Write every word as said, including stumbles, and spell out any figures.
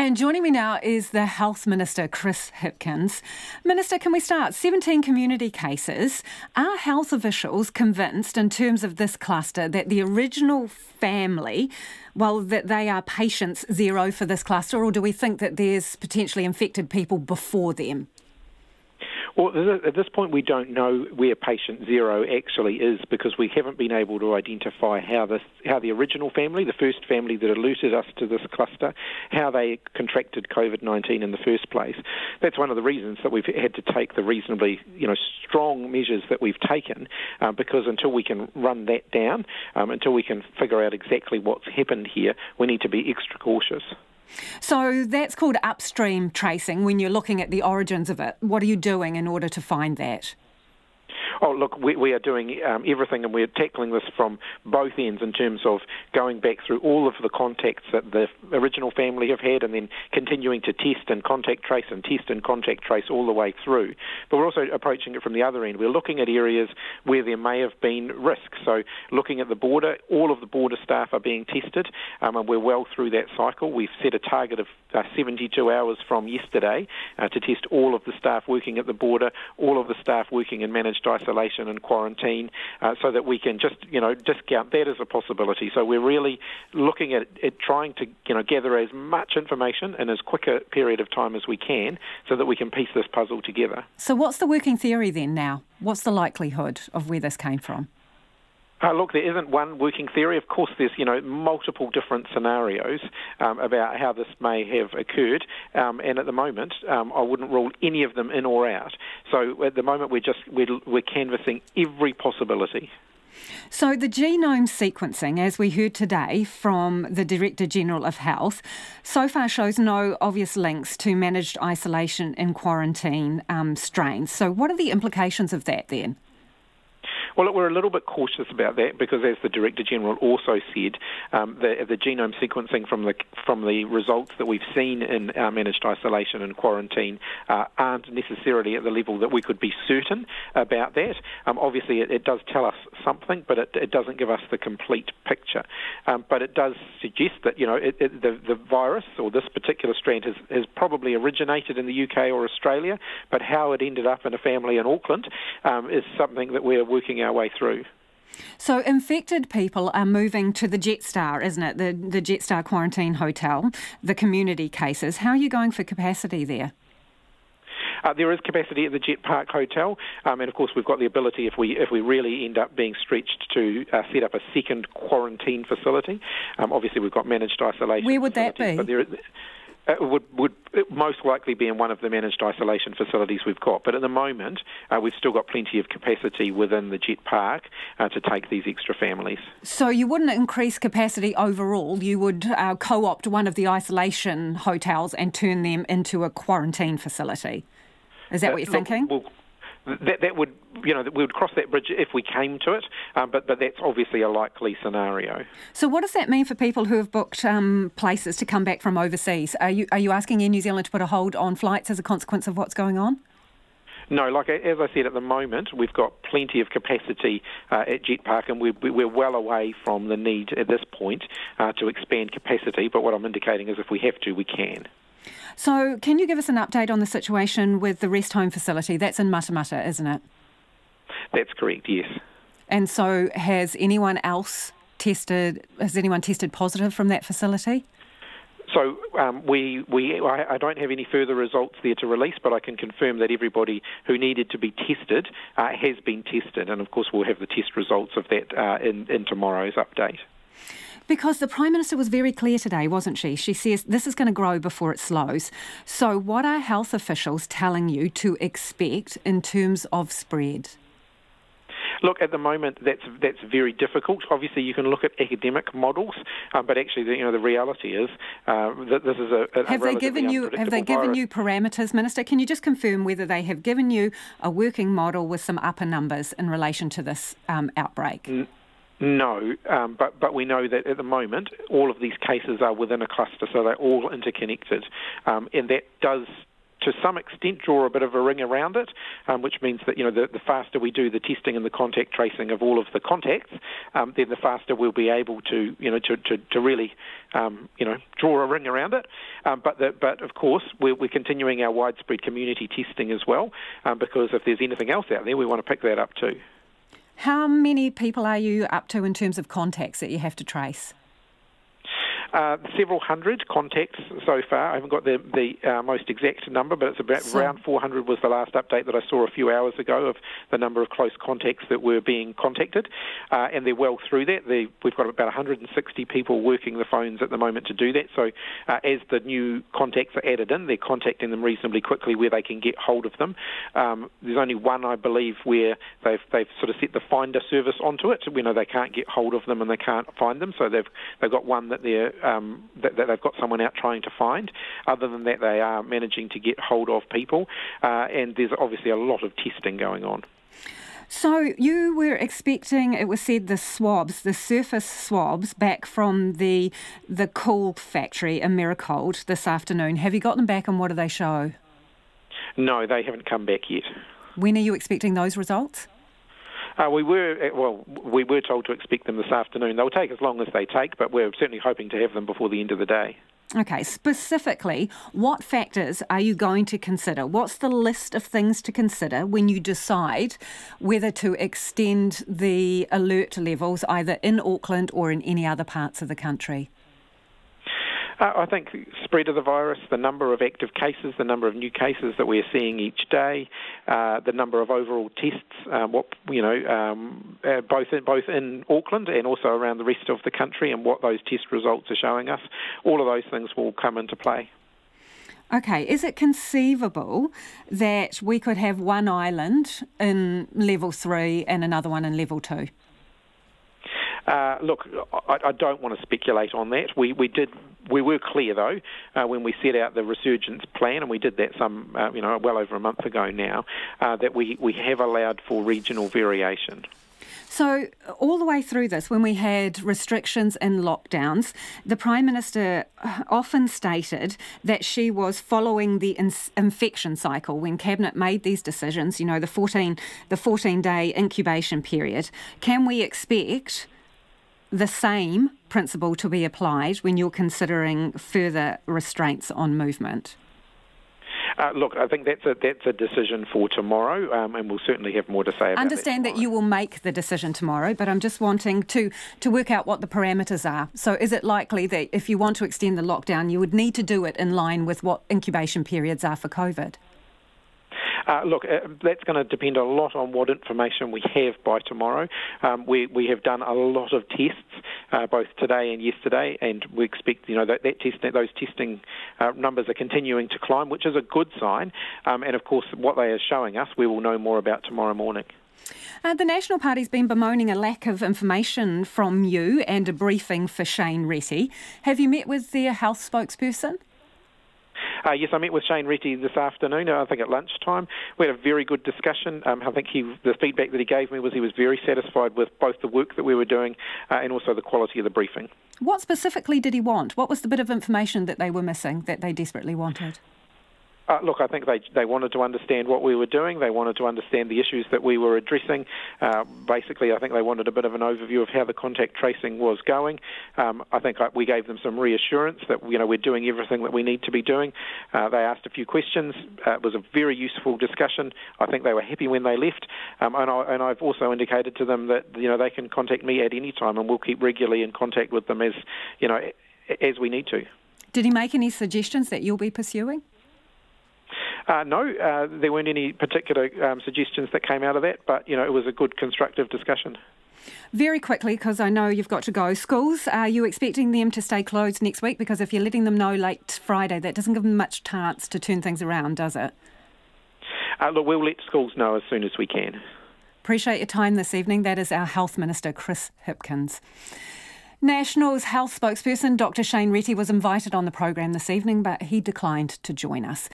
And joining me now is the Health Minister, Chris Hipkins. Minister, can we start? seventeen community cases. Are health officials convinced in terms of this cluster that the original family, well, that they are patients zero for this cluster, or do we think that there's potentially infected people before them? Well, at this point, we don't know where patient zero actually is because we haven't been able to identify how this, how the original family, the first family that alerted us to this cluster, how they contracted COVID nineteen in the first place. That's one of the reasons that we've had to take the reasonably, you know, strong measures that we've taken, uh, because until we can run that down, um, until we can figure out exactly what's happened here, we need to be extra cautious. So that's called upstream tracing when you're looking at the origins of it. What are you doing in order to find that? Oh, look, we, we are doing um, everything, and we're tackling this from both ends in terms of going back through all of the contacts that the original family have had and then continuing to test and contact trace and test and contact trace all the way through. But we're also approaching it from the other end. We're looking at areas where there may have been risks. So looking at the border, all of the border staff are being tested, um, and we're well through that cycle. We've set a target of uh, seventy-two hours from yesterday uh, to test all of the staff working at the border, all of the staff working in managed isolation and quarantine, uh, so that we can just, you know, discount that as a possibility. So we're really looking at, at trying to, you know, gather as much information in as quick a period of time as we can so that we can piece this puzzle together. So what's the working theory then now? What's the likelihood of where this came from? Uh, look, there isn't one working theory. Of course, there's, you know, multiple different scenarios um, about how this may have occurred, um, and at the moment, um, I wouldn't rule any of them in or out. So at the moment, we're just we're, we're canvassing every possibility. So the genome sequencing, as we heard today from the Director General of Health, so far shows no obvious links to managed isolation and quarantine um, strains. So what are the implications of that then? Well, look, we're a little bit cautious about that because, as the Director General also said, um, the, the genome sequencing from the from the results that we've seen in our managed isolation and quarantine uh, aren't necessarily at the level that we could be certain about that. Um, obviously, it, it does tell us something, but it, it doesn't give us the complete picture. Um, but it does suggest that, you know, it, it, the, the virus or this particular strand has, has probably originated in the U K or Australia, but how it ended up in a family in Auckland um, is something that we're working our way through. So infected people are moving to the Jetstar, isn't it? The, the Jetstar quarantine hotel, the community cases. How are you going for capacity there? Uh, there is capacity at the Jet Park Hotel, um, and of course we've got the ability, if we if we really end up being stretched, to uh, set up a second quarantine facility. Um, obviously we've got managed isolation. Where would that be? But there, It would, would most likely be in one of the managed isolation facilities we've got. But at the moment, uh, we've still got plenty of capacity within the Jet Park uh, to take these extra families. So you wouldn't increase capacity overall, you would uh, co-opt one of the isolation hotels and turn them into a quarantine facility. Is that uh, what you're look, thinking? Well, That, that would, you know, we would cross that bridge if we came to it, um, but, but that's obviously a likely scenario. So what does that mean for people who have booked um, places to come back from overseas? Are you, are you asking Air New Zealand to put a hold on flights as a consequence of what's going on? No, like as I said, at the moment, we've got plenty of capacity uh, at Jet Park, and we're, we're well away from the need at this point uh, to expand capacity, but what I'm indicating is if we have to, we can. So can you give us an update on the situation with the rest home facility? That's in Matamata, isn't it? That's correct, yes. And so has anyone else tested, has anyone tested positive from that facility? So um, we, we, I, I don't have any further results there to release, but I can confirm that everybody who needed to be tested uh, has been tested, and of course we'll have the test results of that uh, in, in tomorrow's update. Because the Prime Minister was very clear today, wasn't she? She says this is going to grow before it slows. So what are health officials telling you to expect in terms of spread? Look, at the moment, that's that's very difficult. Obviously, you can look at academic models, uh, but actually, the, you know, the reality is uh, that this is a, a have they given you have they given virus. you parameters, Minister? Can you just confirm whether they have given you a working model with some upper numbers in relation to this um, outbreak? Mm. No, um, but, but we know that at the moment all of these cases are within a cluster, so they're all interconnected, um, and that does to some extent, draw a bit of a ring around it, um, which means that, you know, the, the faster we do the testing and the contact tracing of all of the contacts, um, then the faster we'll be able to, you know, to, to, to really, um, you know, draw a ring around it. Um, but, the, but of course, we're, we're continuing our widespread community testing as well, um, because if there's anything else out there, we want to pick that up too. How many people are you up to in terms of contacts that you have to trace? Uh, several hundred contacts so far. I haven't got the, the uh, most exact number, but it's about so, around four hundred was the last update that I saw a few hours ago of the number of close contacts that were being contacted, uh, and they're well through that. They, we've got about one hundred sixty people working the phones at the moment to do that, so uh, as the new contacts are added in, they're contacting them reasonably quickly where they can get hold of them. Um, there's only one, I believe, where they've they've sort of set the finder service onto it. You know, they can't get hold of them and they can't find them, so they've they've got one that they're Um, that, that they've got someone out trying to find. Other than that, they are managing to get hold of people, uh, and there's obviously a lot of testing going on. So you were expecting, it was said, the swabs, the surface swabs back from the the cool factory in Miracold this afternoon. Have you got them back, and what do they show? No, they haven't come back yet. When are you expecting those results? Uh, we were well. We were told to expect them this afternoon. They'll take as long as they take, but we're certainly hoping to have them before the end of the day. Okay, specifically, what factors are you going to consider? What's the list of things to consider when you decide whether to extend the alert levels either in Auckland or in any other parts of the country? Uh, I think spread of the virus, the number of active cases, the number of new cases that we're seeing each day, uh, the number of overall tests, um, what you know, um, uh, both in, both in Auckland and also around the rest of the country, and what those test results are showing us. All of those things will come into play. Okay, is it conceivable that we could have one island in level three and another one in level two? Uh, look, I, I don't want to speculate on that. We we did we were clear though uh, when we set out the resurgence plan, and we did that some uh, you know well over a month ago now, uh, that we, we have allowed for regional variation. So all the way through this, when we had restrictions and lockdowns, the Prime Minister often stated that she was following the in- infection cycle when Cabinet made these decisions, you know, the fourteen, the fourteen-day incubation period. Can we expect the same principle to be applied when you're considering further restraints on movement? Uh, look, I think that's a that's a decision for tomorrow, um, and we'll certainly have more to say about I understand that, that you will make the decision tomorrow, but I'm just wanting to, to work out what the parameters are. So is it likely that if you want to extend the lockdown, you would need to do it in line with what incubation periods are for COVID? Uh, look, uh, that's going to depend a lot on what information we have by tomorrow. Um, we we have done a lot of tests, uh, both today and yesterday, and we expect you know that, that test, those testing uh, numbers are continuing to climb, which is a good sign. Um, and of course, what they are showing us, we will know more about tomorrow morning. Uh, the National Party's been bemoaning a lack of information from you and a briefing for Shane Reti. Have you met with their health spokesperson? Uh, yes, I met with Shane Reti this afternoon, I think at lunchtime. We had a very good discussion. Um, I think he, the feedback that he gave me was he was very satisfied with both the work that we were doing uh, and also the quality of the briefing. What specifically did he want? What was the bit of information that they were missing, that they desperately wanted? Uh, look, I think they they wanted to understand what we were doing. They wanted to understand the issues that we were addressing. Uh, basically, I think they wanted a bit of an overview of how the contact tracing was going. Um, I think I, we gave them some reassurance that you know we're doing everything that we need to be doing. Uh, they asked a few questions. Uh, it was a very useful discussion. I think they were happy when they left, um, and, I, and I've also indicated to them that you know they can contact me at any time, and we'll keep regularly in contact with them as you know as we need to. Did he make any suggestions that you'll be pursuing? Uh, no, uh, there weren't any particular um, suggestions that came out of that, but, you know, it was a good constructive discussion. Very quickly, because I know you've got to go. Schools, are you expecting them to stay closed next week? Because if you're letting them know late Friday, that doesn't give them much chance to turn things around, does it? Uh, look, we'll let schools know as soon as we can. Appreciate your time this evening. That is our Health Minister, Chris Hipkins. National's health spokesperson, Dr Shane Reti, was invited on the program this evening, but he declined to join us.